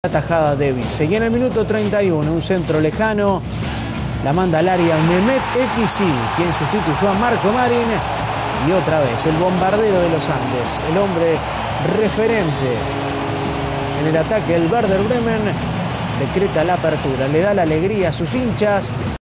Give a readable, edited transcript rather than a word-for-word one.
La tajada de Vice. Y en el minuto 31, un centro lejano, la manda al área Mehmet Ekisi, quien sustituyó a Marco Marín. Y otra vez, el bombardero de los Andes, el hombre referente en el ataque, el Werder Bremen, decreta la apertura, le da la alegría a sus hinchas.